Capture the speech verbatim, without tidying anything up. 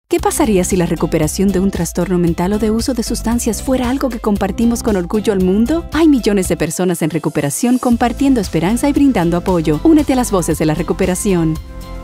¿Qué pasaría si la recuperación de un trastorno mental o de uso de sustancias fuera algo que compartimos con orgullo al mundo? Hay millones de personas en recuperación compartiendo esperanza y brindando apoyo. Únete a las voces de la recuperación.